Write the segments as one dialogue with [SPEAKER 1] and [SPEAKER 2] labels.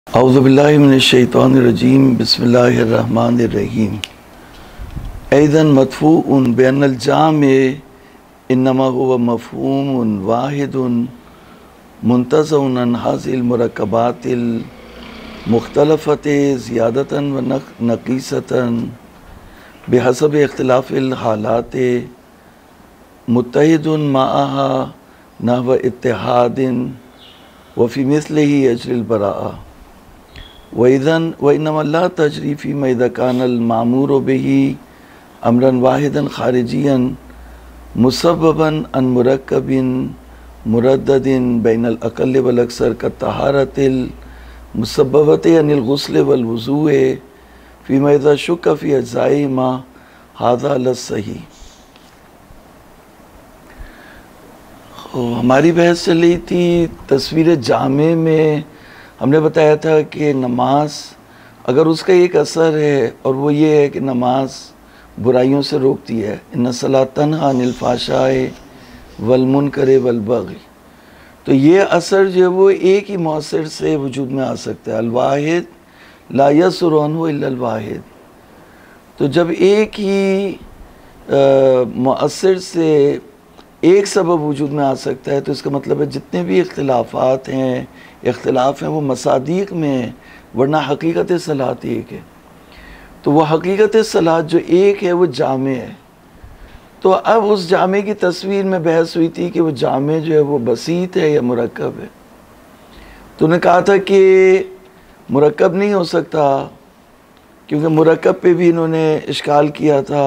[SPEAKER 1] औज़ुबिल्लाहि मिनश्शैतानिर्रजीम बिस्मिल्लाहिर्रहमानिर्रहीम। ऐज़न मदफ़ूउन बैनल जामे इन्नमा हुवा मफ़हूमुन वाहिदुन मुंतज़उन अन हाज़िल मुरक्कबातिल मुख्तलफ़ति ज़ियादतन व नक़ीसतन बिहसब इख्तिलाफ़िल हालाति मुत्तहिदुन मअहा नहव इत्तिहादिन व फ़ी मिस्लिही यजरिल बराअ वइज़न व इन्नमा ला तजरी फ़ीमा इज़ा कानल मामूरु बिही अमरन वाहिदन ख़ारिजियन मुसब्बबन अन मुरक्कबिन मुरद्ददिन बैनल अक़ल्ल वल अक्सर कत्तहारतिल मुसब्बबति अनिल गुस्ल वल वुज़ूए फ़ीमा इज़ा शुक्क फ़ी अज्ज़ाइहिमा हाज़ा लस्सही। हमारी बहस चल रही थी तस्वीर जामे में। हमने बताया था कि नमाज अगर उसका एक असर है और वो ये है कि नमाज बुराइयों से रोकती है, इन्ना सलात तन्हा अनिल फ़ाहशाए वल मुनकर वल बग़ी, तो ये असर जो है वो एक ही मौसर से वजूद में आ सकता है। अल वाहिद ला यसुरु अन्हु इल्ला अल वाहिद। तो जब एक ही मौसर से एक सबब वजूद में आ सकता है तो इसका मतलब है जितने भी इख्तिलाफ़ात हैं, इख्तिलाफ़ हैं, वो मसादीक़ में हैं, वरना हकीकत सलात एक है। तो वह हकीकत सलात जो एक है वो जामे है। तो अब उस जामे की तस्वीर में बहस हुई थी कि वो जामे जो है वो बसीत है या मुरक्कब है। तो उन्होंने कहा था कि मुरक्कब नहीं हो सकता, क्योंकि मुरक्कब पे भी इन्होंने इश्काल किया था,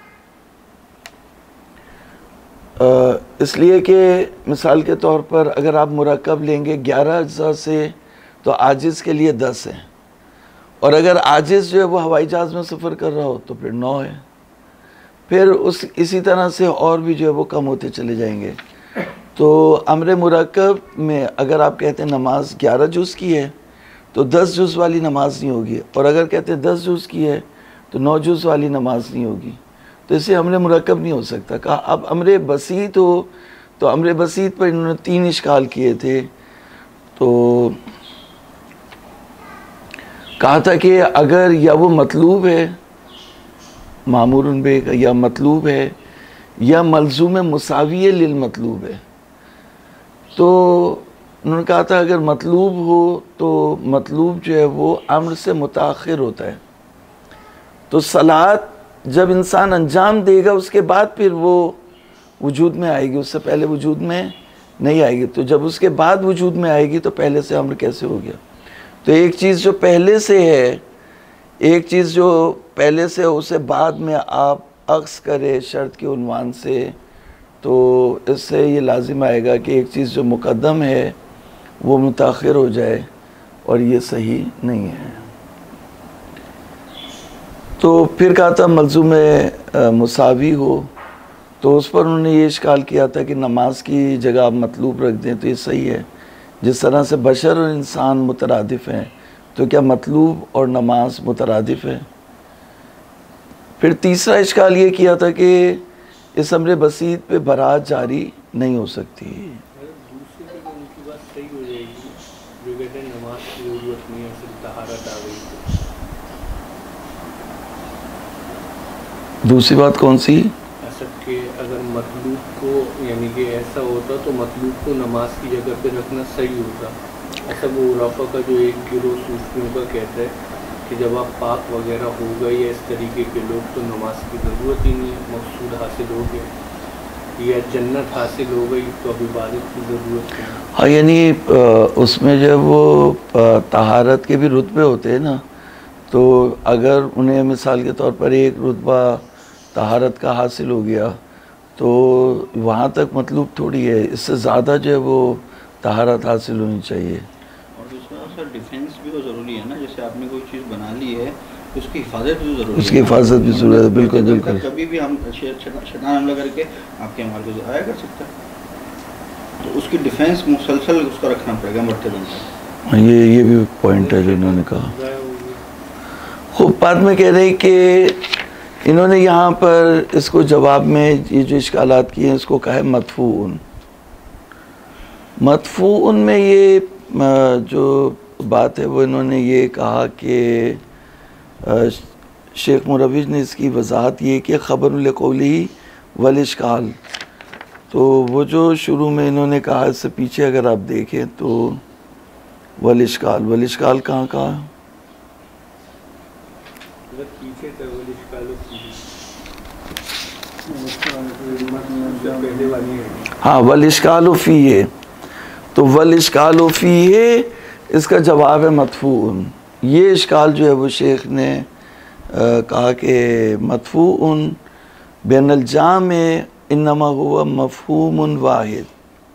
[SPEAKER 1] इसलिए कि मिसाल के तौर पर अगर आप मुरक्कब लेंगे 11 अज्जा से तो आजिज़ के लिए 10 है, और अगर आजिज़ जो है वो हवाई जहाज़ में सफ़र कर रहा हो तो फिर 9 है। फिर इसी तरह से और भी जो है वो कम होते चले जाएंगे। तो अम्र मुरक्कब में अगर आप कहते हैं नमाज 11 जुज़ की है तो 10 जुज़ वाली नमाज नहीं होगी, और अगर कहते हैं 10 जुज़ की है तो 9 जुज़ वाली नमाज नहीं होगी। तो इससे अम्र मुरक्कब नहीं हो सकता। कहा अब अम्र बसीत हो तो अम्र बसीत पर इन्होंने 3 इश्काल किए थे। तो कहा था कि अगर या वो मतलूब है मामूरुन बे, या मतलूब है या मलजूम मुसावी लिल मतलूब है। तो उन्होंने कहा था अगर मतलूब हो तो मतलूब जो है वो अम्र से मुताखिर होता है। तो सलात जब इंसान अंजाम देगा उसके बाद फिर वो वजूद में आएगी, उससे पहले वजूद में नहीं आएगी। तो जब उसके बाद वजूद में आएगी तो पहले से अम्र कैसे हो गया। तो एक चीज़ जो पहले से है, एक चीज़ जो पहले से उसे बाद में आप अक्स करे शर्त के उन्वान से, तो इससे ये लाजिम आएगा कि एक चीज़ जो मुक़द्दम है वो मुताखिर हो जाए, और ये सही नहीं है। तो फिर कहा था मलज़ूम मुसावी हो, तो उस पर उन्होंने ये इश्काल किया था कि नमाज की जगह आप मतलूब रख दें तो ये सही है। जिस तरह से बशर और इंसान मुतरादिफ़ हैं तो क्या मतलूब और नमाज मुतरादिफ़ है। फिर तीसरा इश्काल ये किया था कि इस अम्र बसीत पे बरात जारी नहीं हो सकती। दूसरी बात कौन सी?
[SPEAKER 2] कि अगर मतलूब को यानी कि ऐसा होता तो मतलूब को नमाज की जगह पे रखना सही होता। ऐसा वो रफ़ा का जो एक गिरोह सूफियों का कहता है कि जब आप पाक वगैरह हो गए या इस तरीके के लोग तो नमाज की ज़रूरत ही नहीं है, मकसूद हासिल हो गया या जन्नत हासिल हो गई तो अब इबादत की ज़रूरत नहीं।
[SPEAKER 1] हाँ, यानी उसमें जो वो तहारत के भी रुतबे होते हैं ना, तो अगर उन्हें मिसाल के तौर पर एक रुतबा तहारत का हासिल हो गया तो वहाँ तक मतलब थोड़ी है, इससे ज़्यादा जो है वो तहारत हासिल होनी चाहिए।
[SPEAKER 3] और दूसरा सर डिफेंस भी तो ज़रूरी है ना, जैसे आपने कोई चीज़ बना ली है तो उसकी हिफाजत भी ज़रूरी है।
[SPEAKER 1] उसकी हिफाजत भी ज़रूरी है, बिल्कुल बिल्कुल।
[SPEAKER 3] कभी भी हम शैतान हमला करके आपके माल को ज़ाया कर सकता है, तो उसकी डिफेंस मुसलसल उसका रखना पड़ेगा मरते दम तक।
[SPEAKER 1] ये भी पॉइंट है जो इन्होंने कहा। खूब बाद में कह रहे कि इन्होंने यहाँ पर इसको जवाब में ये जो इश्कालात किए हैं इसको कहा है मदफ़ूउन। मदफ़ूउन में ये जो बात है वो इन्होंने ये कहा कि शेख मुरविज ने इसकी वजाहत ये कि ख़बरुल क़ौली वल इश्काल, तो वो जो शुरू में इन्होंने कहा इससे पीछे अगर आप देखें तो वल इश्काल कहाँ कहा
[SPEAKER 2] पीछे
[SPEAKER 1] हाँ वल इश्काल फ़ीहे, तो वल इश्काल फ़ीहे इसका जवाब है मदफून। ये इश्काल जो है वो शेख ने कहा कि मदफून बैनल जामे इन्नमा हुआ मफ़हूमुन वाहिद।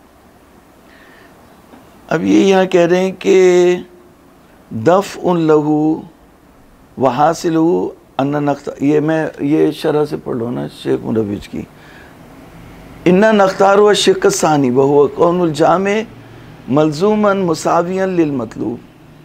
[SPEAKER 1] अब ये यहाँ कह रहे हैं कि दफ़ उन लहू व हासिलहू अन्ना नख्ता, ये शरह से पढ़ लो ना शेख मुरविज की। इन्ना नख्तार व शिक़ सानी व हुआ कौनुल जामे मलजूमन मुसावियन लिल मतलूब।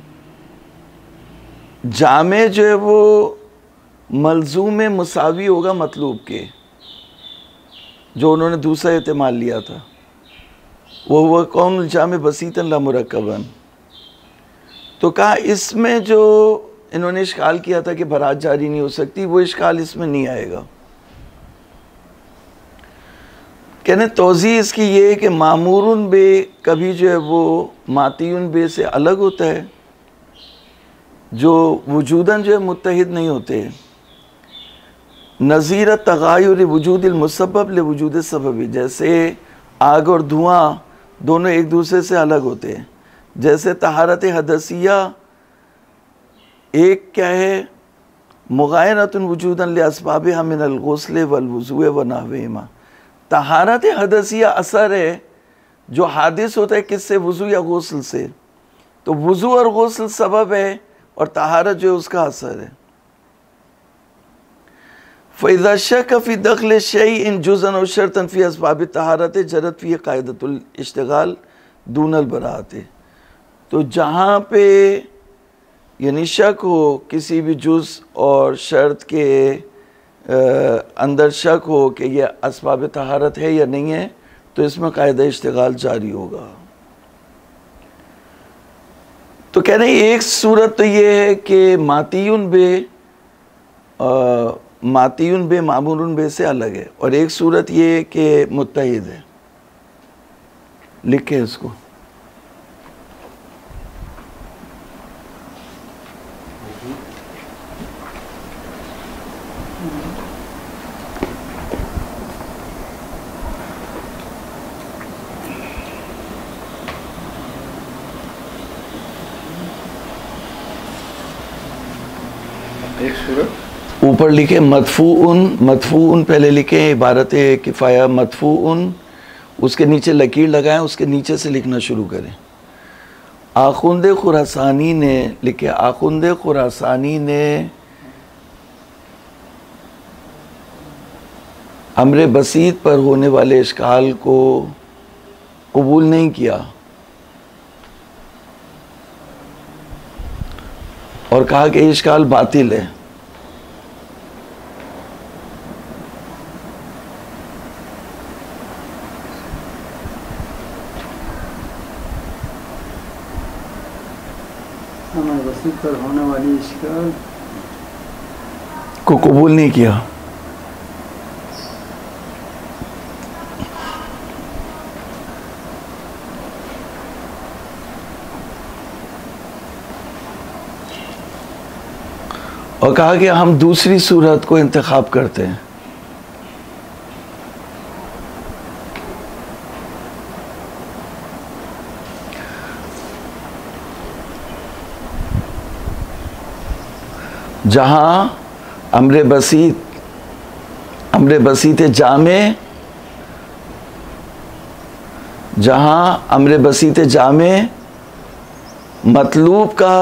[SPEAKER 1] जामे जो है वो मलजूम मुसावी होगा मतलूब के, जो उन्होंने दूसरा इस्तेमाल लिया था, वो कौन जामे बसीतन ला मुरक्कबन। तो कहा इसमें जो इन्होंने इश्काल किया था कि बरात जारी नहीं हो सकती, वो इश्काल इसमें नहीं आएगा। कहने तोज़ी इसकी ये है कि मामूरुन बे कभी जो है वो मातीयुन बे से अलग होता है, जो वजूदन जो है मुत्तहिद नहीं होते। नज़ीर तगायुर वजूदिल मुसब्बब ले वजूद सबबी, जैसे आग और धुआं दोनों एक दूसरे से अलग होते हैं। जैसे तहारत हदसिया एक क्या है, मुगायनतुन वजूदन ले अस्बाबिहा मिनल गुस्ल वल वुज़ू व नहविहिमा। तहारत हदसिया असर है जो हादिस होता है किससे, वुज़ू या गुस्ल से, तो वुज़ू और गुस्ल सबब है और तहारत जो है उसका असर है। फ़इज़ा शक फ़ी दख़ल शैइन जुज़अन व शर्तन फ़ी अस्बाब तहारत जरत फ़ी क़ाइदतुल इश्तिग़ाल दूनल बरात। तो जहाँ पे यानी शक हो किसी भी जुज़ और शर्त के अंदर शक हो कि यह अस्बाब तहारत है या नहीं है, तो इसमें कायदा इश्तिग़ाल जारी होगा। तो कह रहे हैं एक सूरत तो ये है कि मातीयुन बे मामूरुन बे से अलग है, और एक सूरत ये है कि मुत्तहिद है। लिखे इसको।
[SPEAKER 3] एक सूरत
[SPEAKER 1] ऊपर लिखे मदफून पहले लिखे इबारत किफ़ाया मदफून, उसके नीचे लकीर लगाएं, उसके नीचे से लिखना शुरू करें। आखुंद खुरासानी ने लिखे, आखुंद खुरासानी ने अम्र बसीत पर होने वाले इश्काल को कबूल नहीं किया और कहा कि इश्काल बातिल है।
[SPEAKER 4] बसीत पर होने वाली इश्काल
[SPEAKER 1] को कबूल नहीं किया। और कहा कि हम दूसरी सूरत को इंतखाब करते हैं। जहां अम्र बसीत जामे, जहां अम्र बसीत जामे मतलूब का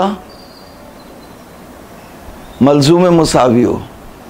[SPEAKER 1] मलजूम मुसावी हो।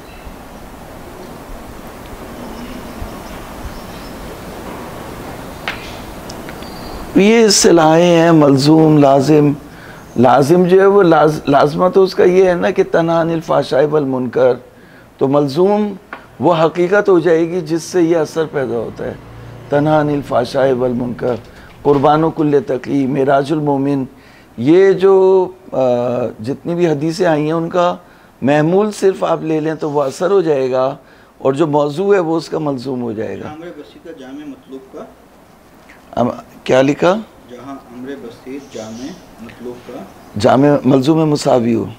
[SPEAKER 1] ये इस्तिलाहें हैं मलजूम, लाजिम। लाजिम जो है वो लाजमा तो उसका ये है ना कि तन्हा अनिल फ़ाहशाई वल मुनकर, तो मलजूम वो हकीकत हो जाएगी जिससे ये असर पैदा होता है। तन्हा अनिल फ़ाहशाई वल मुनकर, कुर्बानो कुल्ले तकी, मेराजुल मोमिन, ये जो जितनी भी हदीसें आई हैं उनका महमूल सिर्फ आप ले लें तो वो असर हो जाएगा, और जो मौजू है वो उसका मलजूम हो जाएगा।
[SPEAKER 3] अमरे बसी का जामे मतलूब का
[SPEAKER 1] क्या लिखा?
[SPEAKER 3] जहाँ अमरे बसी जामे मतलूब का
[SPEAKER 1] जामे मलजूम मुसावी हो,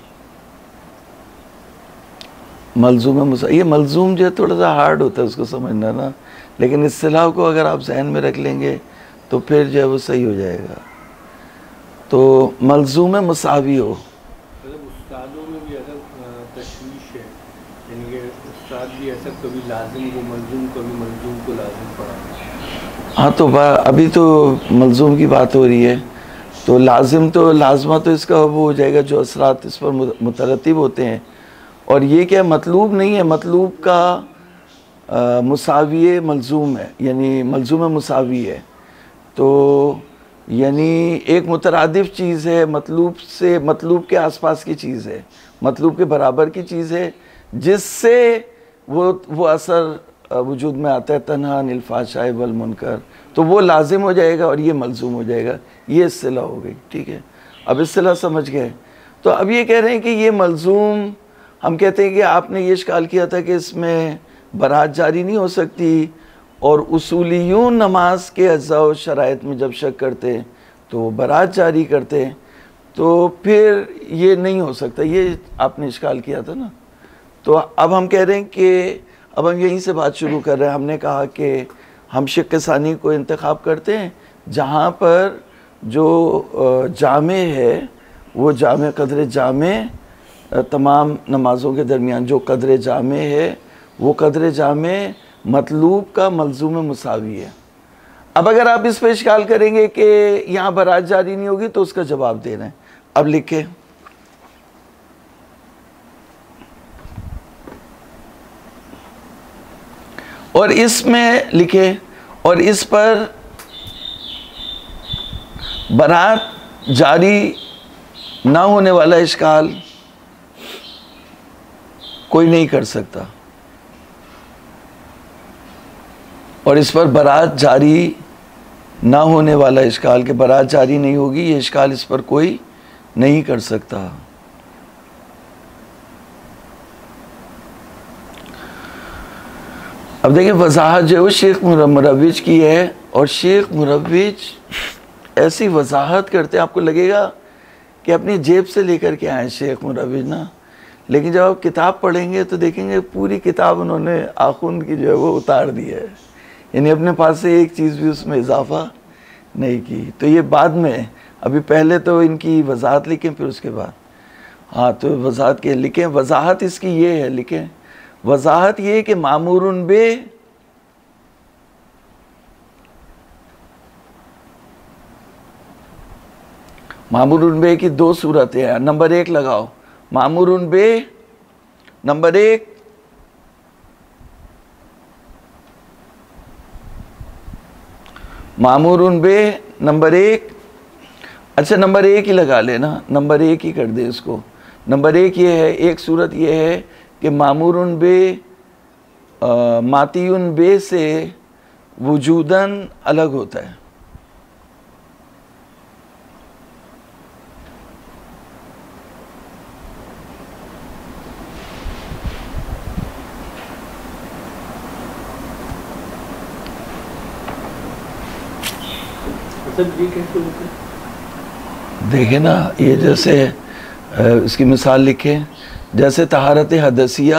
[SPEAKER 1] मलजूम मुसावी। ये मलजूम जो है थोड़ा सा हार्ड होता है उसको समझना ना, लेकिन इस्तिलाह को अगर आप जहन में रख लेंगे तो फिर जो है वो सही हो जाएगा। तो मलजूम मुसावी हो,
[SPEAKER 2] मतलब उस्तादों में भी ऐसा तशवीश है, यानी कि उस्ताद भी ऐसा कभी लाजिम को मलजूम, कभी मलजूम को लाजिम पढ़ा।
[SPEAKER 1] हाँ तो अभी तो मलजूम की बात हो रही है, तो लाजिम तो लाजमा तो इसका वो हो जाएगा जो असरात इस पर मुतरतिब होते हैं। और ये क्या मतलूब नहीं है, मतलूब का मुसावी मलजूम है, यानी मलजूम मुसावी है। तो यानी एक मुतरादिफ चीज़ है, मतलूब से, मतलूब के आसपास की चीज़ है, मतलूब के बराबर की चीज़ है, जिससे वो असर वजूद में आता है, तन्हा अनिल फाहशाए वल मुनकर, तो वो लाजिम हो जाएगा और ये मलजूम हो जाएगा। ये इस्तिलाह हो गई, ठीक है। अब इस्तिलाह समझ गए। तो अब ये कह रहे हैं कि ये मलजूम, हम कहते हैं कि आपने ये इश्काल किया था कि इसमें बरात जारी नहीं हो सकती, और उसूलियून नमाज के अज़्ज़ा व शराइत में जब शक करते तो बरात जारी करते, तो फिर ये नहीं हो सकता, ये आपने इश्काल किया था ना। तो अब हम कह रहे हैं कि अब हम यहीं से बात शुरू कर रहे हैं। हमने कहा कि हम शिक्क़ सानी को इंतखाब करते हैं जहाँ पर जो जामे है वो जामे कदर जामे तमाम नमाज़ों के दरमियान जो कदर जामे है वो कदर जामे मतलूब का मलजूम मुसावी है। अब अगर आप इस पर इश्काल करेंगे कि यहाँ बरात जारी नहीं होगी, तो उसका जवाब दे रहे हैं। अब लिखे, और इसमें लिखे, और इस पर बरात जारी ना होने वाला इश्काल कोई नहीं कर सकता, और इस पर बरात जारी ना होने वाला इश्काल के बरात जारी नहीं होगी, ये इश्काल इस पर कोई नहीं कर सकता। अब देखिए वजाहत जो है वो शेख मुरव्विज की है, और शेख मुरव्विज ऐसी वजाहत करते हैं आपको लगेगा कि अपनी जेब से लेकर के आए शेख मुरव्विज ना, लेकिन जब आप किताब पढ़ेंगे तो देखेंगे पूरी किताब उन्होंने आखुंद की जो है वो उतार दी है, यानी अपने पास से एक चीज़ भी उसमें इजाफा नहीं की। तो ये बाद में, अभी पहले तो इनकी वजाहत लिखें फिर उसके बाद, हाँ तो वजाहत के लिखें। वजाहत इसकी ये है, लिखें, वजाहत ये कि मामूरुन बे मामूरुन बे की दो सूरतें हैं। नंबर एक लगाओ, मामूरुन बे नंबर एक, मामूरुन बे नंबर एक, अच्छा नंबर एक ही लगा लेना, नंबर एक ही कर दे इसको। नंबर एक ये है, एक सूरत ये है कि मामूरुन बे मातियुन बे से वजूदन अलग होता है। देखे ना, ये जैसे इसकी मिसाल लिखे, जैसे तहारत हदसिया,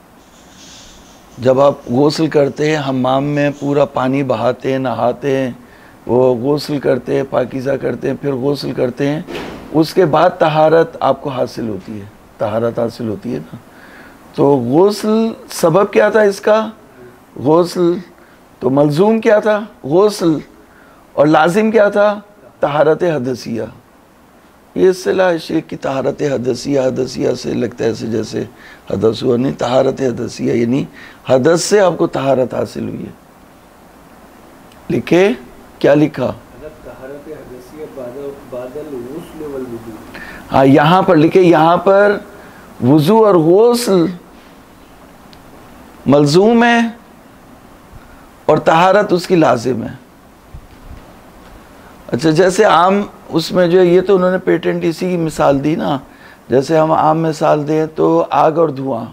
[SPEAKER 1] जब आप गौसल करते हैं हम्माम में पूरा पानी बहाते हैं, नहाते हैं, वो गौसल करते हैं, पाकीज़ा करते हैं, फिर गौसल करते हैं, उसके बाद तहारत आपको हासिल होती है, तहारत हासिल होती है ना। तो गौसल सबब क्या था इसका? गौसल। तो मलजूम क्या था? गौसल। और लाजिम क्या था? तहारत हदसिया। ये इस्तिलाह शेख की तहारत हदसिया, हदसिया से लगता है ऐसे जैसे हदस हुआ, नहीं, तहारत हदसिया यानी हदस से आपको तहारत हासिल हुई है। लिखे, क्या लिखा? हाँ यहाँ पर लिखे, यहाँ पर वुजू और गौसल मलजूम है और तहारत उसकी लाजिम है। अच्छा, जैसे आम उसमें जो है, ये तो उन्होंने पेटेंट इसी की मिसाल दी ना, जैसे हम आम मिसाल दें तो आग और धुआं,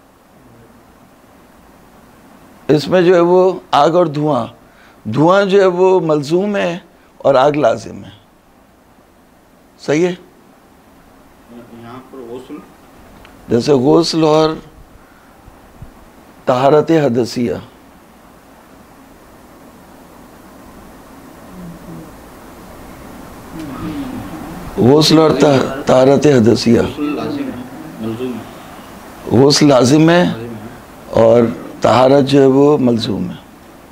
[SPEAKER 1] इसमें जो है वो आग और धुआं, धुआं जो है वो मलजूम है और आग लाजिम है। सही है।
[SPEAKER 3] यहाँ पर गुस्ल,
[SPEAKER 1] जैसे गुस्ल और तहारत हदसिया, गुस्ल और तहारत हदसिया,
[SPEAKER 3] गुस्ल लाजिम है, मलजूम है,
[SPEAKER 1] गुस्ल लाजिम है
[SPEAKER 3] लाजिम है।
[SPEAKER 1] और तहारत जो है वो मलजूम है।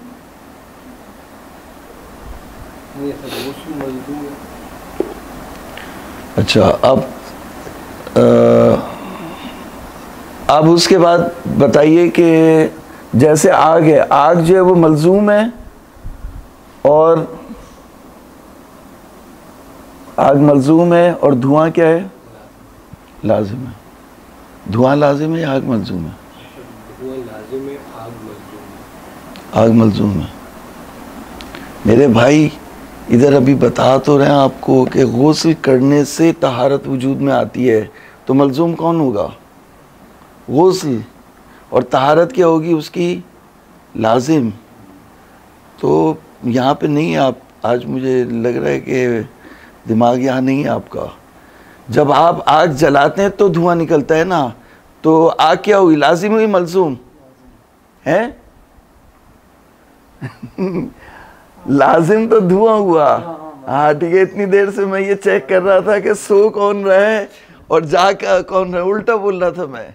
[SPEAKER 2] ये सब गुस्ल मलजूम है।
[SPEAKER 1] अच्छा, अब उसके बाद बताइए कि जैसे आग है, आग जो है वो मलजूम है और आग मलजूम है और धुआं क्या है? लाजिम है। धुआं लाजिम है या आग मलजूम है?
[SPEAKER 2] धुआं लाजिम है, आग मलजूम है।
[SPEAKER 1] आग मलजूम है। मेरे भाई इधर अभी बता तो रहे हैं आपको कि गुस्ल करने से तहारत वजूद में आती है, तो मलजूम कौन होगा? गुस्ल। और तहारत क्या होगी उसकी? लाजिम। तो यहाँ पे नहीं है आप, आज मुझे लग रहा है कि दिमाग यहाँ नहीं है आपका। जब आप आग जलाते हैं तो धुआं निकलता है ना, तो आग क्या हुई? लाजिम हुई, मलजूम है? लाजिम तो धुआं हुआ। हाँ ठीक है, इतनी देर से मैं ये चेक कर रहा था कि सो कौन रहा है और जाग कौन रहा है, उल्टा बोल रहा था मैं।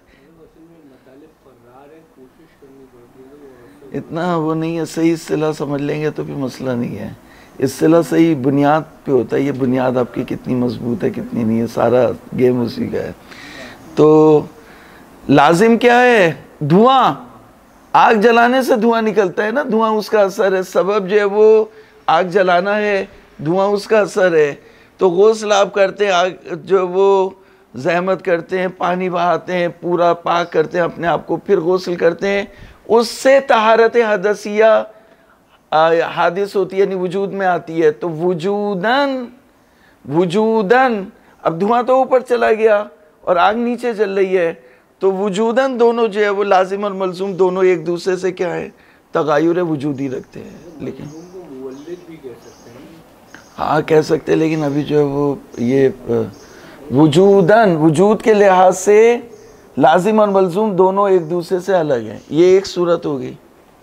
[SPEAKER 1] इतना वो नहीं है, सही इस्तिलाह समझ लेंगे तो फिर मसला नहीं है। इस्तिलाह सही बुनियाद पे होता है, ये बुनियाद आपकी कितनी मजबूत है कितनी नहीं है, सारा गेम उसी का है। तो लाजिम क्या है? धुआं। आग जलाने से धुआं निकलता है ना, धुआं उसका असर है, सबब जो है वो आग जलाना है, धुआं उसका असर है। तो गुस्ल आप करते हैं, आग जो वो ज़हमत करते हैं, पानी बहाते हैं, पूरा पाक करते हैं अपने आप को, फिर गुस्ल करते हैं, उससे तहारत हदसिया हादिस होती है, यानी वजूद में आती है। तो वजूदन, वजूदन, अब धुआं तो ऊपर चला गया और आग नीचे चल रही है, तो वजूदन दोनों जो है वो लाजिम और मलजूम दोनों एक दूसरे से क्या है? तगायुर वजूदी रखते हैं। लेकिन
[SPEAKER 2] भी कह सकते हैं।
[SPEAKER 1] हाँ कह सकते हैं, लेकिन अभी जो है वो ये वजूदन, वजूद के लिहाज से लाजिम और मलजूम दोनों एक दूसरे से अलग हैं। ये एक सूरत होगी।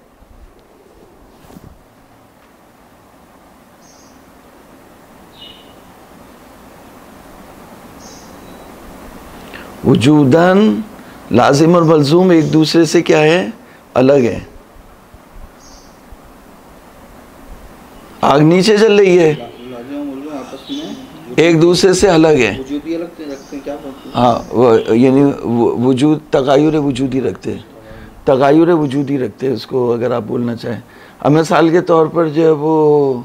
[SPEAKER 1] वजूदन, लाजिम और मलजूम एक दूसरे से क्या है? अलग है। आग नीचे चल रही है,
[SPEAKER 3] लाजिम और मलजूम आपस में
[SPEAKER 1] एक दूसरे से अलग है।
[SPEAKER 3] वजूदी अलग रखते हैं, क्या बात है?
[SPEAKER 1] हाँ, वो यानी वजूद तगायुर वजूदी रखते हैं, तगायुर वजूदी रखते हैं उसको, अगर आप बोलना चाहें। अब मिसाल के तौर पर जो है वो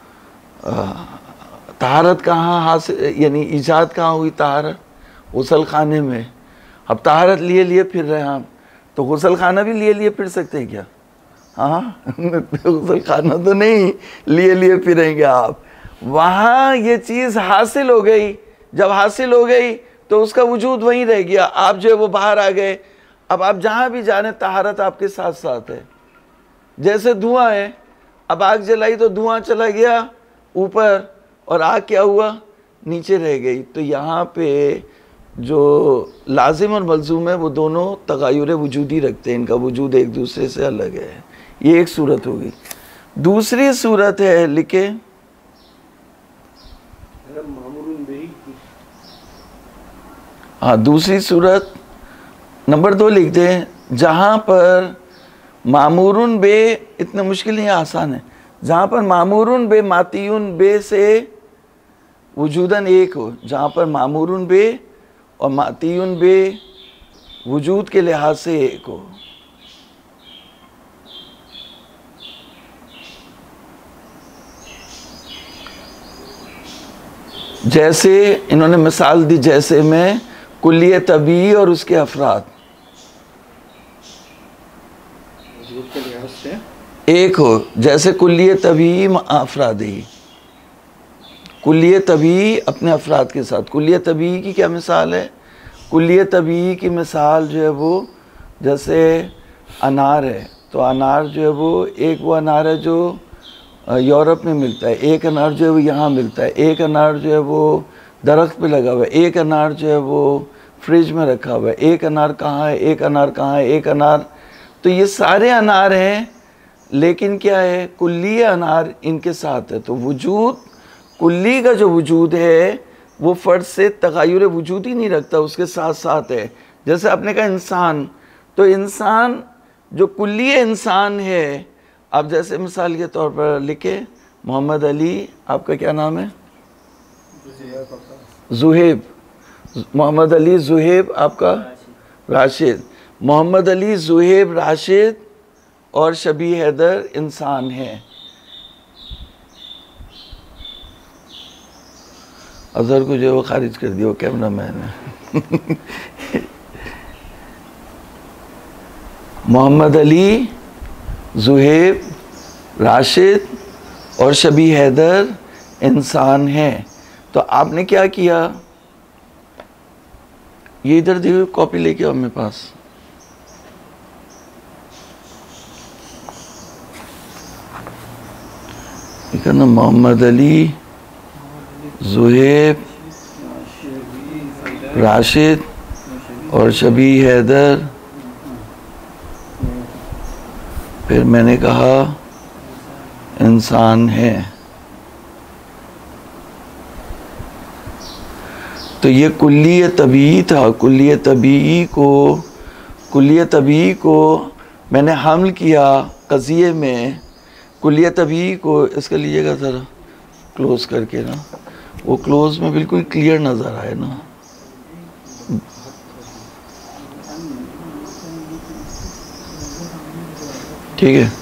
[SPEAKER 1] तहारत कहाँ हासिल, यानी ईजाद कहाँ हुई? तहारत गुसल खाने में। अब तहारत लिए फिर रहे हैं आप, तो गुसल खाना भी लिए फिर सकते हैं क्या? हाँ गुसल खाना तो नहीं लिए फिरेंगे आप। वहाँ ये चीज़ हासिल हो गई, जब हासिल हो गई तो उसका वजूद वहीं रह गया, आप जो है वो बाहर आ गए। अब आप जहाँ भी जाने तहारत आपके साथ साथ है। जैसे धुआं है, अब आग जलाई तो धुआं चला गया ऊपर और आग क्या हुआ? नीचे रह गई। तो यहाँ पे जो लाजिम और मलजूम है वो दोनों तगायुर वजूदी रखते हैं, इनका वजूद एक दूसरे से अलग है। ये एक सूरत होगी। दूसरी सूरत है, लिखे हाँ, दूसरी सूरत नंबर 2 लिखते हैं, जहाँ पर मामूरुन बे, इतना मुश्किल नहीं है, आसान है, जहाँ पर मामूरुन बे मातियुन बे से वजूदन एक हो, जहाँ पर मामूरुन बे और मातियुन बे वजूद के लिहाज से एक हो। जैसे इन्होंने मिसाल दी, जैसे में कुल्लिय तबी और उसके अफराद
[SPEAKER 3] वजूद के लिहाज से
[SPEAKER 1] एक हो, जैसे कुल्लिय तबी अफरादी। कुल्लिय तभी अपने अफराद के साथ। कुल्लिय तभी की क्या मिसाल है? कुल्लिय तभी की मिसाल जो है वो जैसे अनार है, तो अनार जो है वो अनार है जो यूरोप में मिलता है, एक अनार जो है वो यहाँ मिलता है, एक अनार जो है वो दरख्त पे लगा हुआ है, एक अनार जो है वो फ्रिज में रखा हुआ है, एक अनार कहाँ है, एक अनार कहाँ है, एक अनार। तो ये सारे अनार हैं, लेकिन क्या है, कुल्ली अनार इनके साथ है। तो वजूद, कुल्ली का जो वजूद है वो फ़र्द से तगायुर वजूद ही नहीं रखता, उसके साथ साथ है। जैसे आपने कहा इंसान, तो इंसान जो कुल्ली इंसान है, आप जैसे मिसाल के तौर पर लिखे मोहम्मद अली, आपका क्या नाम है? जुहेब। मोहम्मद अली जुहेब, आपका राशिद। मोहम्मद अली जुहेब राशिद और शबी हैदर इंसान है। अजहर को जो है वो खारिज कर दिया, वो कैमरा मैन है। मोहम्मद अली जुहेब राशिद और शबी हैदर इंसान हैं। तो आपने क्या किया, ये इधर देखो, कॉपी लेके आओ मेरे पास। ना मोहम्मद अली जुहेब राशिद और शबी हैदर, फिर मैंने कहा इंसान है। तो ये कुल्लिय तबी था। कुल्लिय तबी को मैंने हमल किया कज़िये में। कुल्लिय तबी को इसका लीजिएगा ज़रा क्लोज करके ना, वो क्लोज में बिल्कुल क्लियर नज़र आए ना। ठीक है,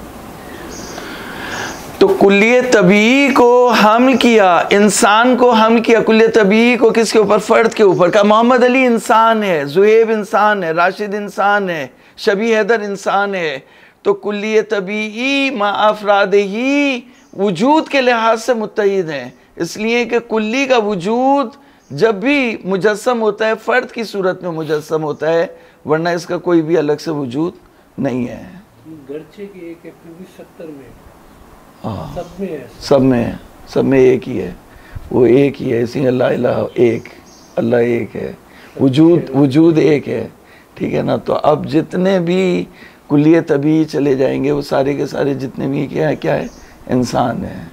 [SPEAKER 1] तो कुल्लिय तबी को हमल किया, इंसान को हमल किया। कुल्लिय तबी को किसके ऊपर? फ़र्द के ऊपर। कहा मोहम्मद अली इंसान है, जुहेब इंसान है, राशिद इंसान है, शबी हैदर इंसान है। तो कुल्लिय तबी मा अफराद ही वजूद के लिहाज से मुत्तहिद हैं, इसलिए कि कुल्ली का वजूद जब भी मुजस्सम होता है फ़र्द की सूरत में मुजस्सम होता है, वरना इसका कोई भी अलग से वजूद नहीं है।
[SPEAKER 2] गर्चे की एक है, फिर भी 70 में,
[SPEAKER 1] हाँ,
[SPEAKER 2] सब में है,
[SPEAKER 1] सब में एक ही है, वो एक ही है। इसी अल्लाह इलाहा एक, अल्लाह एक है, वजूद एक है। ठीक है ना। तो अब जितने भी कुल्लिय तभी चले जाएंगे, वो सारे के सारे जितने भी क्या है इंसान है।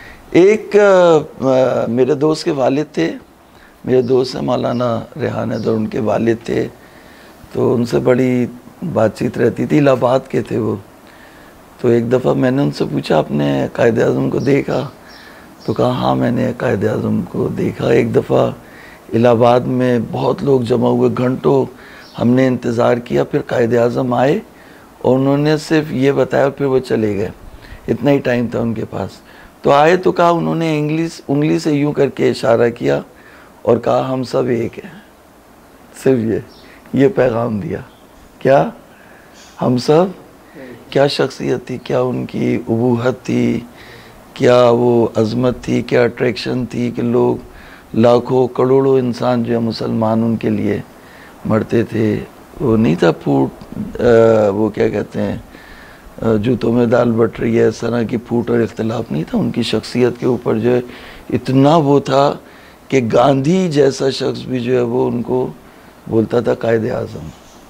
[SPEAKER 1] एक मेरे दोस्त के वालिद थे, मेरे दोस्त है मौलाना रेहान हैदर, उनके वालिद थे, तो उनसे बड़ी बातचीत रहती थी, इलाहाबाद के थे वो। तो एक दफ़ा मैंने उनसे पूछा, आपने कायद आज़म को देखा? तो कहा हाँ मैंने कायद आज़म को देखा। एक दफ़ा इलाहाबाद में बहुत लोग जमा हुए, घंटों हमने इंतज़ार किया, फिर कायद आज़म आए और उन्होंने सिर्फ ये बताया, फिर वो चले गए, इतना ही टाइम था उनके पास। तो आए तो कहा, उन्होंने उंगली से यूं करके इशारा किया और कहा हम सब एक हैं। सिर्फ ये पैगाम दिया, क्या हम सब, क्या शख्सियत थी, क्या उनकी उबूहत थी, क्या वो अज़मत थी, क्या अट्रैक्शन थी कि लोग लाखों करोड़ों इंसान जो है मुसलमान उनके लिए मरते थे। वो नहीं था फूट, वो क्या कहते हैं, जूतों में दाल बट रही है, इस तरह की फूट और इख्तिलाफ नहीं था। उनकी शख्सियत के ऊपर जो है इतना वो था कि गांधी जैसा शख्स भी जो है वो उनको बोलता था कायद आज़म।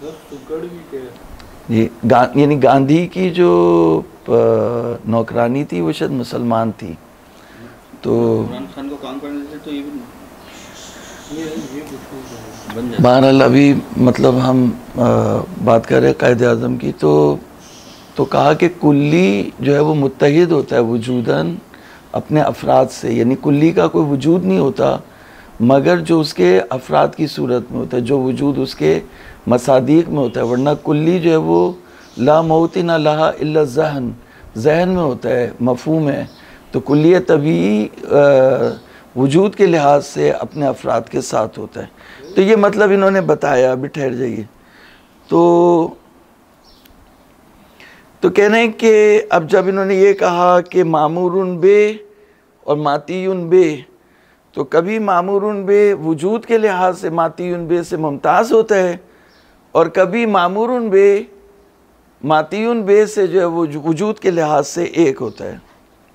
[SPEAKER 1] ये यानी गांधी की जो नौकरानी थी वो शायद मुसलमान थी। तो
[SPEAKER 3] इमरान खान को काम करने से तो ये
[SPEAKER 1] बहरहाल अभी मतलब हम बात कर रहे हैं कायद आज़म की। तो कहा कि कुल्ली जो है वो मुत्तहिद होता है वजूदन अपने अफराद से, यानी कुल्ली का कोई वजूद नहीं होता मगर जो उसके अफराद की सूरत में होता है, जो वजूद उसके मसादीक में होता है। वरना कुल्ली जो है वो ला मौती ना लहा इल्ला जहन में होता है, मफहूम है। तो कुल्लिय तभी वजूद के लिहाज से अपने अफराद के साथ होता है। तो ये मतलब इन्होंने बताया। अभी ठहर जाइए। तो कह रहे हैं कि अब जब इन्होंने ये कहा कि मामूरुन बे और मातीयुन बे, तो कभी मामूरुन बे वजूद के लिहाज से मातीयुन बे से मुमताज़ होता है, और कभी मामूरुन बे मातीयुन बे से जो है वो वजूद के लिहाज से एक होता है।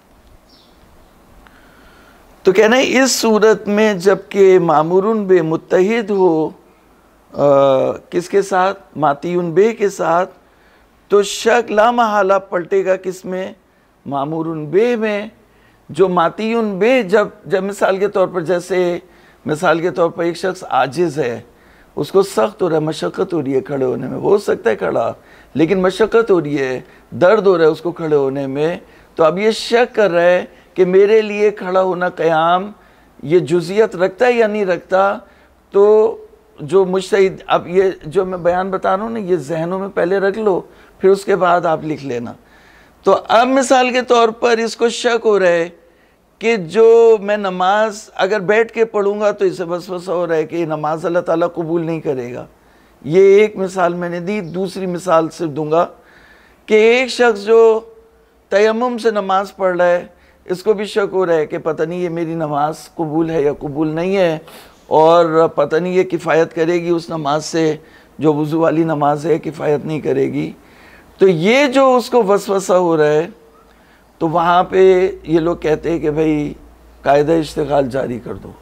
[SPEAKER 1] तो कहना है इस सूरत में जबकि मामूरुन बे मुत्तहिद हो किसके साथ, मातीयुन बे के साथ, तो शक ला महाला पलटेगा किसमें, मामूरुन बे में। जो मातीयुन बे जब मिसाल के तौर पर, जैसे मिसाल के तौर पर एक शख्स आजिज़ है, उसको सख्त हो रहा है, मशक्क़त हो रही है खड़े होने में, हो सकता है खड़ा लेकिन मशक्क़त हो रही है, दर्द हो रहा है उसको खड़े होने में, तो अब ये शक कर रहा है कि मेरे लिए खड़ा होना क़याम ये जुज़ियत रखता है या नहीं रखता। तो जो मुज्तहिद, अब ये जो मैं बयान बता रहा हूँ ना, ये जहनों में पहले रख लो, फिर उसके बाद आप लिख लेना। तो अब मिसाल के तौर पर इसको शक हो रहा है कि जो मैं नमाज अगर बैठ के पढ़ूंगा तो इसे वसवसा हो रहा है कि नमाज अल्लाह ताला कबूल नहीं करेगा। ये एक मिसाल मैंने दी। दूसरी मिसाल सिर्फ दूंगा कि एक शख्स जो तयम्मुम से नमाज पढ़ रहा है, इसको भी शक हो रहा है कि पता नहीं ये मेरी नमाज कबूल है या कबूल नहीं है, और पता नहीं ये किफ़ायत करेगी उस नमाज से जो वज़ू वाली नमाज है, किफ़ायत नहीं करेगी। तो ये जो उसको वसवसा हो रहा है, तो वहाँ पे ये लोग कहते हैं कि भाई कायदा इश्तिगाल जारी कर दो,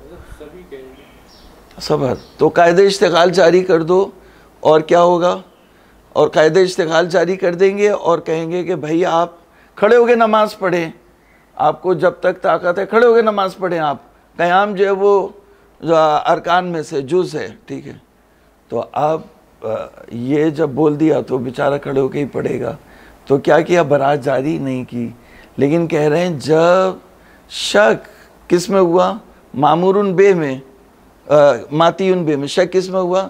[SPEAKER 1] सबर, तो कायदा इश्तिगाल जारी कर दो। और क्या होगा, और कायदा इश्तिगाल जारी कर देंगे और कहेंगे कि भाई आप खड़े होके नमाज पढ़ें, आपको जब तक ताकत है खड़े होके नमाज पढ़ें आप, क़याम जो है वो अरकान में से जुज़ है, ठीक है। तो आप ये जब बोल दिया तो बेचारा खड़े होके ही पढ़ेगा। तो क्या किया, बरात जारी नहीं की, लेकिन कह रहे हैं जब शक किस में हुआ, मामूरुन बे में, मातीयुन बे में, शक किस में हुआ,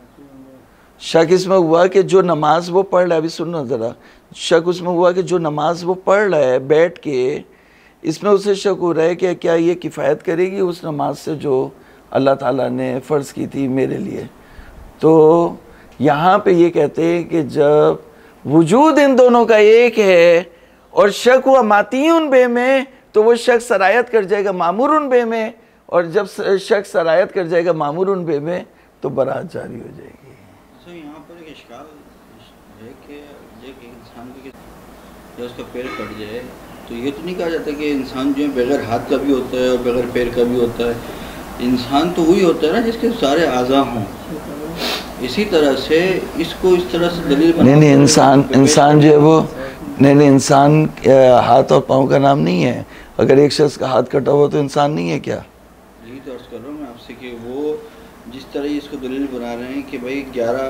[SPEAKER 1] शक इसमें हुआ कि जो नमाज वो पढ़ रहा है, अभी सुनो ज़रा, शक उसमें हुआ कि जो नमाज वो पढ़ रहा है बैठ के, इसमें उसे शक हो रहा है कि क्या ये किफ़ायत करेगी उस नमाज से जो अल्लाह ताला ने फ़र्ज़ की थी मेरे लिए। तो यहाँ पे ये कहते हैं कि जब वजूद इन दोनों का एक है और शक हुआ मातीयुन बे में, तो वो शक सरायत कर जाएगा मामूरुन बे में, और जब शक सरायत कर जाएगा मामूरुन बे में तो बरात जारी हो जाएगी।
[SPEAKER 3] यहाँ पर एक इश्काल है कि एक इंसान को जब उसका पैर कट जाए तो ये तो नहीं कहा जाता कि इंसान जो है बगैर हाथ का भी होता है और बगैर पैर का भी होता है। इंसान तो वही होता है ना जिसके सारे आज़ा हों। इसी तरह से इसको इस तरह से दलील
[SPEAKER 1] नहीं, इंसान जो है वो नहीं, इंसान हाथ और पाँव का नाम नहीं है। अगर एक शख्स का हाथ कटा हुआ तो इंसान नहीं है क्या?
[SPEAKER 3] यही तो अर्ज़ कर रहा हूँ मैं आपसे कि वो जिस तरह इसको दलील बना रहे हैं कि भाई 11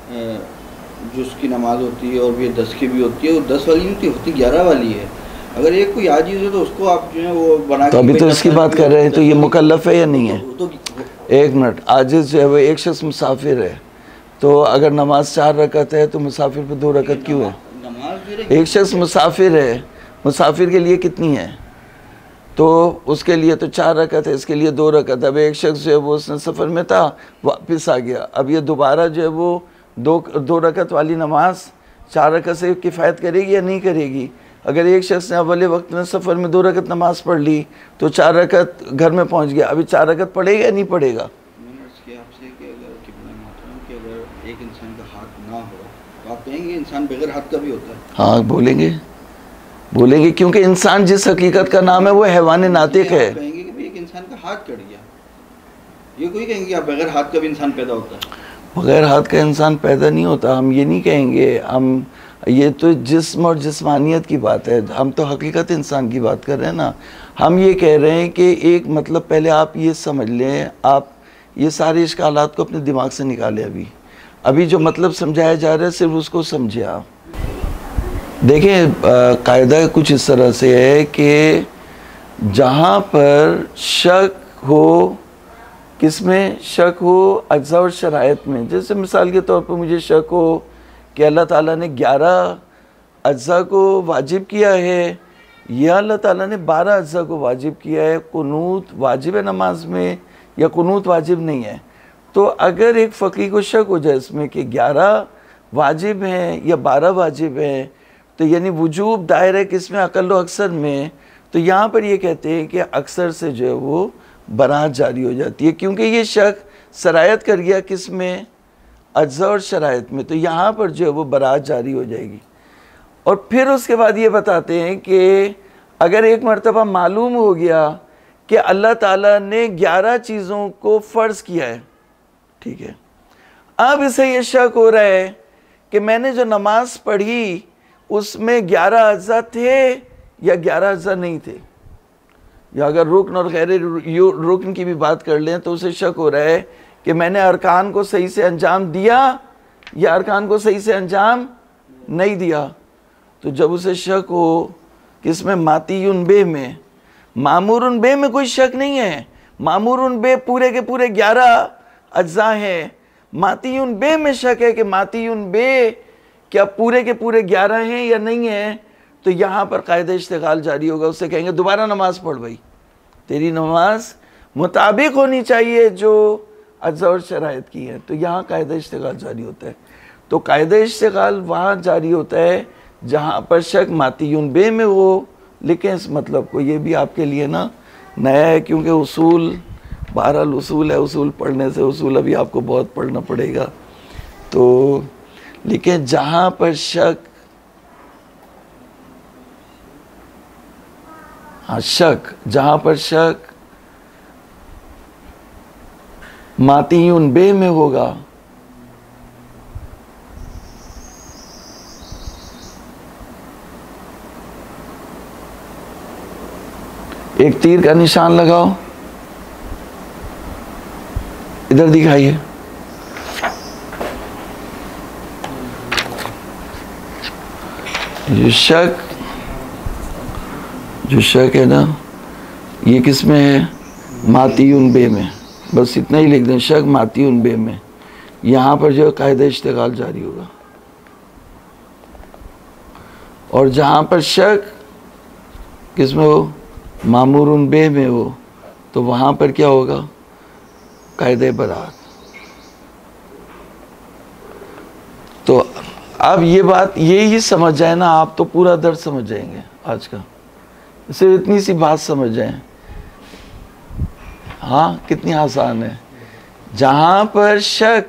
[SPEAKER 3] जो उसकी नमाज होती है और ये 10 की भी होती है, वो 10 वाली नहीं होती 11 वाली है। अगर एक कोई आजीज़ है तो उसको आप जो है वो बना
[SPEAKER 1] तो अभी तो इसकी बात कर रहे हैं, तो ये मुकल्लफ है या नहीं है? एक मिनट, आजिज़ जो है वो एक शख्स मुसाफिर है, तो अगर नमाज 4 रकत है तो मुसाफिर पे 2 रकत क्यों है? एक शख्स मुसाफिर है, मुसाफिर के लिए कितनी है? तो उसके लिए तो 4 रकत है, इसके लिए 2 रकत। अब एक शख्स जो है वो उसने सफ़र में था, वापस आ गया, अब ये दोबारा जो है वो 2 रकत वाली नमाज 4 रकत से किफ़ायत करेगी या नहीं करेगी? अगर एक शख्स ने अव्वल वक्त में सफ़र में 2 रकत नमाज पढ़ ली तो 4 रकत घर में पहुंच गया, अभी 4 रकत पढ़ेगा या नहीं पढ़ेगा?
[SPEAKER 3] मैंने इसके आपसे कि अगर एक इंसान का हाथ ना हो तो आप कहेंगे इंसान बगैर हाथ का भी होता है?
[SPEAKER 1] हाँ बोलेंगे, क्योंकि इंसान जिस हकीकत का नाम है वो हैवान नातिक है।
[SPEAKER 3] कहेंगे कि एक इंसान का हाथ कट गया, ये कोई कहेंगे आप बगैर हाथ का भी इंसान पैदा होता है?
[SPEAKER 1] बगैर हाथ का इंसान पैदा नहीं होता, हम ये नहीं कहेंगे। हम ये तो जिस्म और जिस्मानियत की बात है, हम तो हकीकत इंसान की बात कर रहे हैं ना। हम ये कह रहे हैं कि एक मतलब पहले आप ये समझ लें, आप ये सारे इश्कालात को अपने दिमाग से निकालें। अभी जो मतलब समझाया जा रहा है सिर्फ उसको समझे आप। देखें, कायदा कुछ इस तरह से है कि जहाँ पर शक हो, किसमें शक हो, अज्जा और शराइत में। जैसे मिसाल के तौर पर मुझे शक हो कि अल्लाह ताला ने 11 अज्जा को वाजिब किया है या अल्लाह ताला ने 12 अज्जा को वाजिब किया है, कुनूत वाजिब है नमाज में या कुनूत वाजिब नहीं है। तो अगर एक फ़कीह को शक हो जाए इसमें कि 11 वाजिब हैं या 12 वाजिब हैं, तो यानी वजूब दायर है किसमें, अक़ल व अक्सर में। तो यहाँ पर ये कहते हैं कि अक्सर से जो है वो बरात जारी हो जाती है, क्योंकि ये शक सरायत कर गया किस में, अज्जा और शरायत में। तो यहाँ पर जो है वो बरात जारी हो जाएगी। और फिर उसके बाद ये बताते हैं कि अगर एक मर्तबा मालूम हो गया कि अल्लाह ताला ने 11 चीज़ों को फ़र्ज़ किया है, ठीक है, अब इसे ये शक हो रहा है कि मैंने जो नमाज पढ़ी उसमें 11 अज्जा थे या 11 अज्जा नहीं थे, या अगर रुकन और गैर रुकन की भी बात कर लें तो उसे शक हो रहा है कि मैंने अरकान को सही से अंजाम दिया या अरकान को सही से अंजाम नहीं दिया। तो जब उसे शक हो कि इसमें मातीयुन बे में, मामूरुन बे में कोई शक नहीं है, मामूरुन बे पूरे के पूरे 11 अज्जा हैं। मातीयुन बे में शक है कि मातीयुन बे क्या पूरे के पूरे 11 हैं या नहीं हैं। तो यहाँ पर कायदा इश्तिगाल जारी होगा, उससे कहेंगे दोबारा नमाज पढ़ भाई, तेरी नमाज मुताबिक होनी चाहिए जो अज्जा और शराइत की है। तो यहाँ कायदा इश्तिगाल जारी होता है। तो कायदा इश्तिगाल वहाँ जारी होता है जहाँ पर शक मातीयुन बे में हो। लिखें इस मतलब को, ये भी आपके लिए ना नया है, क्योंकि उसूल बहरहाल उसूल है, उसूल पढ़ने से उसूल अभी आपको बहुत पढ़ना पड़ेगा। तो लिखें जहाँ पर शक, हाँ शक, जहाँ पर शक मातीयुन बे में होगा, एक तीर का निशान लगाओ, इधर दिखाइए, जो शक है ना ये किस में है, मातीयुन बे में। बस इतना ही लिख दें, शक मातीयुन बे में। यहाँ पर जो कायदा इश्तिगाल जारी होगा। और जहाँ पर शक किस में हो, मामूरुन बे में हो, तो वहाँ पर क्या होगा, कायदे बरात। तो अब ये बात ये ही समझ जाए ना आप, तो पूरा दर्द समझ जाएंगे आज का। सिर्फ इतनी सी बात समझ जाए, हाँ कितनी आसान है। जहाँ पर शक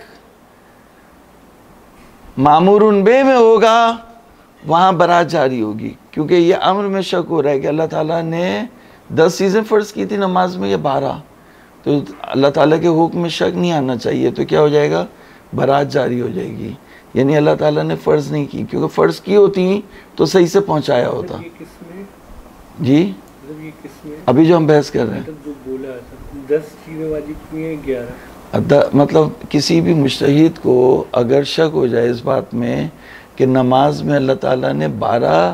[SPEAKER 1] मामूरुन बे में होगा वहाँ बरात जारी होगी, क्योंकि ये अम्र में शक हो रहा है कि अल्लाह ताला ने 10 चीज़ें फ़र्ज़ की थी नमाज में या 12, तो अल्लाह ताला के हुक्म में शक नहीं आना चाहिए। तो क्या हो जाएगा, बरात जारी हो जाएगी। यानी अल्लाह ताला ने फ़र्ज़ नहीं की, क्योंकि फ़र्ज़ की होती तो सही से पहुँचाया होता। जी
[SPEAKER 2] ये किसमें
[SPEAKER 1] अभी जो हम बहस कर रहे हैं,
[SPEAKER 2] जो बोला 10 चीज़ें वाजिब की हैं 11,
[SPEAKER 1] मतलब किसी भी मुज्तहिद को अगर शक हो जाए इस बात में कि नमाज में अल्लाह ताला ने 12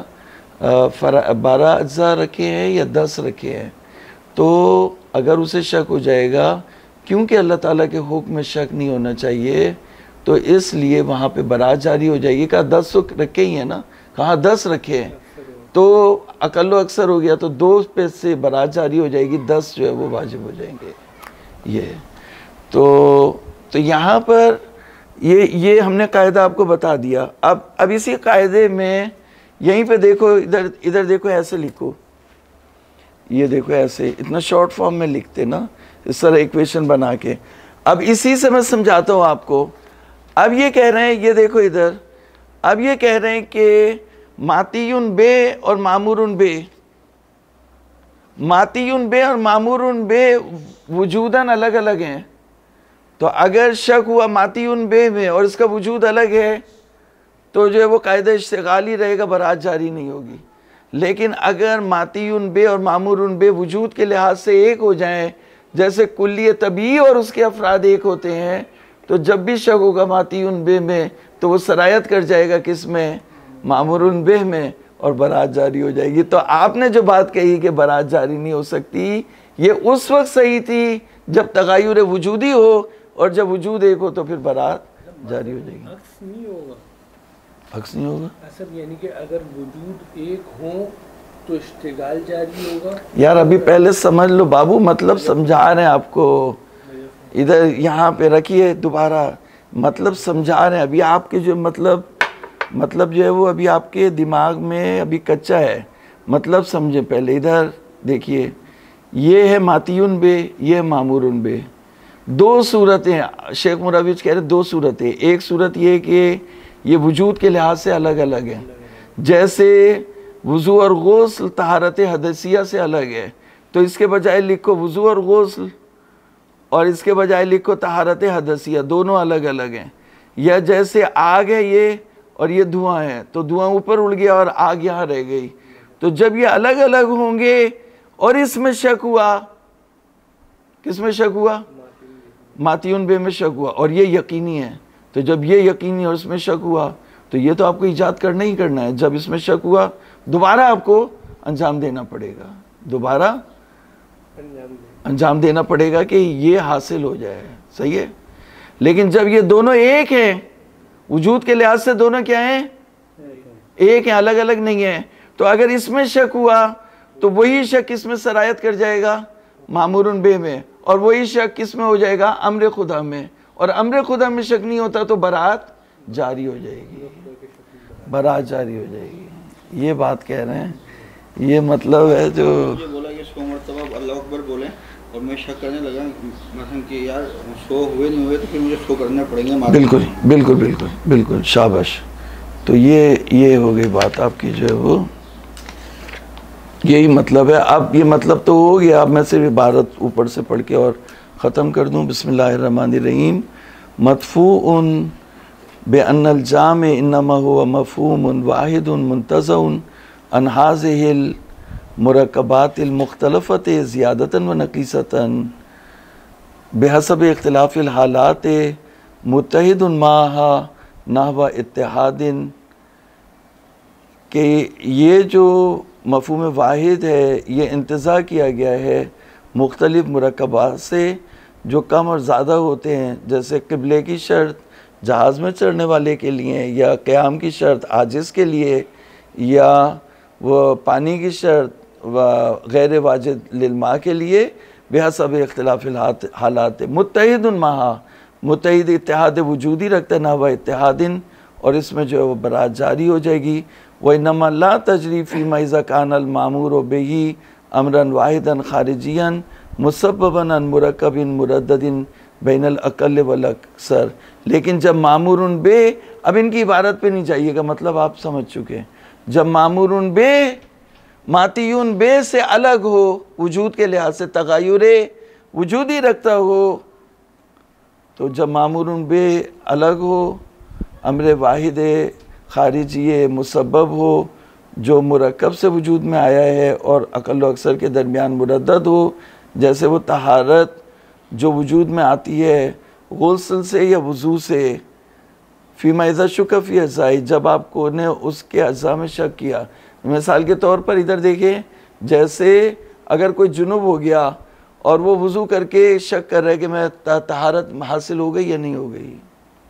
[SPEAKER 1] अज्जा रखे हैं या 10 रखे हैं, तो अगर उसे शक हो जाएगा, क्योंकि अल्लाह ताला के हुक्म में शक नहीं होना चाहिए, तो इसलिए वहाँ पे बरात जारी हो जाएगी। कहा 10 तो रखे ही है ना, कहा 10 रखे हैं, तो अकल्लो अक्सर हो गया, तो 2 पे से बरात जारी हो जाएगी, 10 जो है वो वाजिब हो जाएंगे। ये तो यहाँ पर ये हमने कायदा आपको बता दिया। अब इसी कायदे में यहीं पे देखो, इधर देखो, ऐसे लिखो, ये देखो ऐसे, इतना शॉर्ट फॉर्म में लिखते ना इस तरह इक्वेशन बना के। अब इसी से मैं समझाता हूँ आपको। अब ये कह रहे हैं, ये देखो इधर, अब ये कह रहे हैं कि मातीयुन बे और मामूरुन बे, मातीयुन बे और मामूरुन बे वजूदन अलग अलग हैं। तो अगर शक हुआ मातीयुन बे में और इसका वजूद अलग है, तो जो है वो कायदा इश्तिगाल ही रहेगा, बरात जारी नहीं होगी। लेकिन अगर मातीयुन बे और मामूरुन बे वजूद के लिहाज से एक हो जाएं, जैसे कुल्ली तबी और उसके अफराद एक होते हैं, तो जब भी शक होगा मातीयुन बे में, तो वो सरायत कर जाएगा किस में, मामूरुन बे में, और बरात जारी हो जाएगी। तो आपने जो बात कही कि बरात जारी नहीं हो सकती, ये उस वक्त सही थी जब तगायुर वजूदी हो, और जब वजूद एक हो तो फिर बारात जारी हो जाएगी।
[SPEAKER 2] अक्स नहीं होगा,
[SPEAKER 1] अक्स नहीं होगा
[SPEAKER 2] असल यानी कि अगर वजूद एक हो तो इश्तिगाल जारी होगा।
[SPEAKER 1] यार अभी पहले समझ लो बाबू, मतलब समझा रहे हैं आपको, इधर यहाँ पे रखिए दोबारा, मतलब समझा रहे हैं अभी। आपके जो मतलब जो है वो अभी आपके दिमाग में अभी कच्चा है, मतलब समझे पहले। इधर देखिए, ये है मातियुन बे, ये है मामूरुन बे। दो सूरतें शेख मुराविज कह रहे, दो सूरतें। एक सूरत ये कि ये वजूद के लिहाज से अलग अलग है, जैसे वज़ू और गुस्ल तहारत हदसिया से अलग है, तो इसके बजाय लिखो वज़ू और गुस्ल, और इसके बजाय लिखो तहारत हदसिया, दोनों अलग अलग हैं। या जैसे आग है ये और ये धुआं है, तो धुआं ऊपर उड़ गया और आग यहाँ रह गई। तो जब ये अलग अलग होंगे और इसमें शक हुआ, किसमें शक हुआ? मातियुन बे में शक हुआ, और ये यकीनी है। तो जब ये यकीनी और इसमें शक हुआ, तो ये तो आपको इजाद करना ही करना है। जब इसमें शक हुआ दोबारा आपको अंजाम देना पड़ेगा, दोबारा अंजाम देना पड़ेगा कि ये हासिल हो जाए। सही है। लेकिन जब ये दोनों एक हैं, वजूद के लिहाज से दोनों क्या हैं? एक हैं, अलग अलग नहीं है। तो अगर इसमें शक हुआ तो वही शक इसमें सरायत कर जाएगा मामूरुन बे में, और वही शक किसमें हो जाएगा? अम्र खुदा में। और अम्र खुदा में शक नहीं होता तो बरात जारी हो जाएगी, बरात जारी हो जाएगी। ये बात कह रहे हैं, ये मतलब है जो
[SPEAKER 3] मुझे बोला कि 100 मरतबा अल्लाह अकबर बोले और मैं शक करने लगा मतलब कि यार 100 हुए नहीं हुए तो फिर मुझे 100 करने पड़ेंगे।
[SPEAKER 1] बिल्कुल बिल्कुल बिल्कुल बिल्कुल, शाबाश। तो ये हो गई बात आपकी जो है वो, यही मतलब है। अब ये मतलब तो हो गया। अब मैं सिर्फ इबारत ऊपर से पढ़ के और ख़त्म कर दूँ। बिस्मिल्लाहिर्रहमानिर्रहीम। मदफूउन बेअन्नल जामे इन्नमा हुवा मफ़हूमुन वाहिदुन मुंतज़उन अन हाज़िहिल मुरक्कबातिल मुख्तलिफ़त ज़ियादतन व नक़ीसतन बेहसब इख्तिलाफ़िल हालात मुत्तहिदुन माहा नहवा इत्तिहादिन, कि ये जो मफ़हूम वाहिद है ये इंतज़ा किया गया है मुख्तलिफ़ मुरक्कबात से जो कम और ज़्यादा होते हैं, जैसे क़िबले की शर्त जहाज़ में चढ़ने वाले के लिए, या क़याम की शर्त आजिज़ के लिए, या वो पानी की शर्त व गैर वाजिद लिलमा के लिए, बेहसब इख्तिलाफ़िल हालात मुत्तहिदुन माहा, मुत्तहिद इत्तिहाद वजूदी रखता है ना वह इत्तिहादिन, और इसमें जो है वो बरात जारी हो जाएगी। वइन्नमा ला तजरी फ़ीमा इज़ा कानल मामूर बिही अमरन वाहिदन खारिजियन मुसब्बबन अन मुरक्कबिन मुरद्ददिन बैनल अक़ल वल अक्सर। लेकिन जब मामूरुन बे, अब इनकी इबारत पे नहीं जाइएगा, मतलब आप समझ चुके। जब मामूरुन बे मातियुन बे से अलग हो, वजूद के लिहाज से तगायुरे वजूदी रखता हो, तो जब मामूरुन बे अलग हो, अमर वाहिद खारिजी मुसब्बब हो जो मुरक्कब से वजूद में आया है और अक़ल व अक्सर के दरमियान मुरद्दद हो, जैसे वो तहारत जो वजूद में आती है गुस्ल से या वज़ू से, फ़ीमा इज़ा शुक्का फ़ी अज़ाई, जब आपको ने उसके अज़ा में शक किया। मिसाल के तौर पर इधर देखिए, जैसे अगर कोई जुनूब हो गया और वो वज़ू करके शक कर रहा है कि मैं तहारत हासिल हो गई या नहीं हो गई।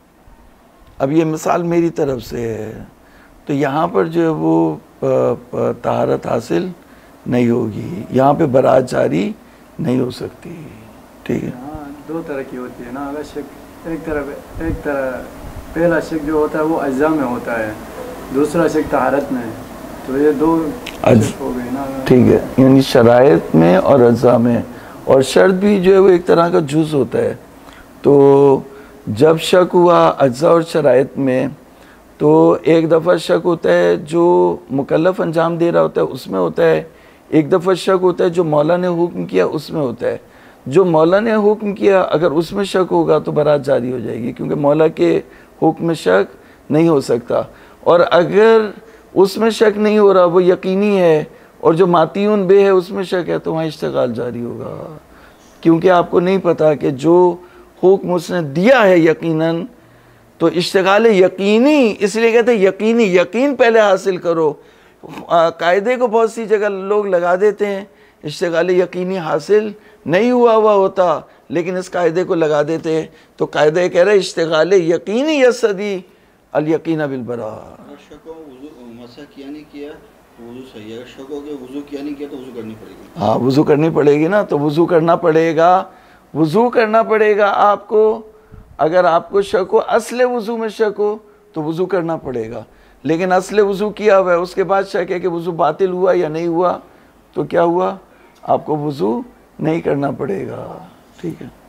[SPEAKER 1] अब ये मिसाल मेरी तरफ से है, तो यहाँ पर जो है वो तहारत हासिल नहीं होगी, यहाँ पे बरात जारी नहीं हो सकती। ठीक है।
[SPEAKER 4] हाँ, दो तरह की होती है ना। अगर शक एक तरह पहला शक जो होता है वो अज्जा में होता है, दूसरा शक तहारत में, तो ये दो हो गई ना।
[SPEAKER 1] ठीक है, यानी शराइत में और अज्जा में, और शर्त भी जो है वो एक तरह का जुज़ होता है। तो जब शक हुआ अज्जा और शराइत में, तो एक दफ़ा शक होता है जो मुकल्लफ़ अंजाम दे रहा होता है उसमें होता है, एक दफ़ा शक होता है जो मौला ने हुक्म किया उसमें होता है। जो मौला ने हुक्म किया अगर उसमें शक होगा तो बरात जारी हो जाएगी, क्योंकि मौला के हुक्म में शक नहीं हो सकता। और अगर उसमें शक नहीं हो रहा, वो यकीनी है, और जो मातियुन बे है उसमें शक है, तो वहाँ इश्तिगाल जारी होगा, क्योंकि आपको नहीं पता कि जो हुक्म उसने दिया है यकीनन, तो इश्तिगाल यकीनी, इसलिए कहते हैं यकीनी, यकीन पहले हासिल करो। कायदे को बहुत सी जगह लोग लगा देते हैं, इश्तिगाल यकीनी हासिल नहीं हुआ होता, लेकिन इस कायदे को लगा देते हैं। तो कायदा ये कह रहा है इश्तिगाल यकीनी यसदी अल यकीन बिल बरा।
[SPEAKER 3] शक वज़ू मसा किया नहीं किया वज़ू सही है, शक हो गया वज़ू किया नहीं किया तो वज़ू करनी पड़ेगी।
[SPEAKER 1] हाँ, वज़ू करनी पड़ेगी ना, तो वज़ू करना पड़ेगा, वज़ू करना पड़ेगा आपको। अगर आपको शक हो, असले वज़ू में शक हो तो वज़ू करना पड़ेगा, लेकिन असले वज़ू किया हुआ है, उसके बाद शक है कि वज़ू बातिल हुआ या नहीं हुआ, तो क्या हुआ? आपको वुज़ू नहीं करना पड़ेगा। ठीक है।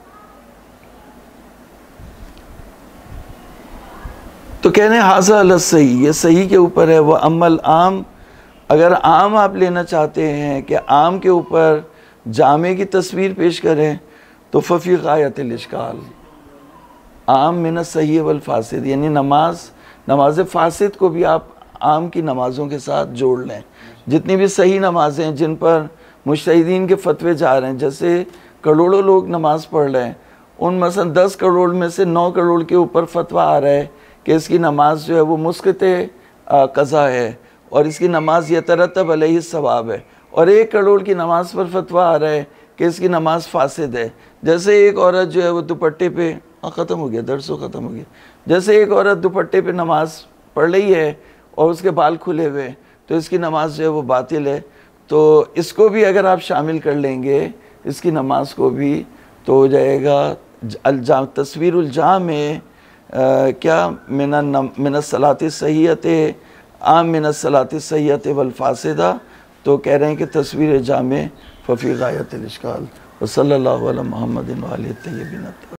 [SPEAKER 1] तो कहने हाज़ा अल सही, ये सही के ऊपर है। वह अमल आम, अगर आम आप लेना चाहते हैं कि आम के ऊपर जामे की तस्वीर पेश करें तो फ़फ़ी गायतिल इश्काल, आम मिन सही वल फासिद, यानी नमाज फासिद को भी आप आम की नमाज़ों के साथ जोड़ लें। जितनी भी सही नमाज़ें हैं जिन पर मुज्तहिदीन के फतवे जा रहे हैं, जैसे करोड़ों लोग नमाज़ पढ़ रहे हैं, उन मसलन 10 करोड़ में से 9 करोड़ के ऊपर फतवा आ रहा है कि इसकी नमाज जो है वो मुस्क़ित क़ज़ा है और इसकी नमाज यतरतब अलैहि सवाब है, और 1 करोड़ की नमाज पर फतवा आ रहा है कि इसकी नमाज फासिद है। जैसे एक औरत जो है वो दुपट्टे पे, ख़त्म हो गया, दरसो ख़त्म हो गया, जैसे एक औरत दुपट्टे पे नमाज पढ़ रही है और उसके बाल खुले हुए, तो इसकी नमाज जो है वो बातिल है। तो इसको भी अगर आप शामिल कर लेंगे, इसकी नमाज को भी, तो हो जाएगा तस्वीरुल जामे क्या मिन सलात सहीयत आम मिन सलात सहीयत वल फासिदा। तो कह रहे हैं कि तस्वीर जामे फ़फ़ी गायतिल इश्काल। व सल्लल्लाहु अला मुहम्मदिन व आलिहि तय्यबीन।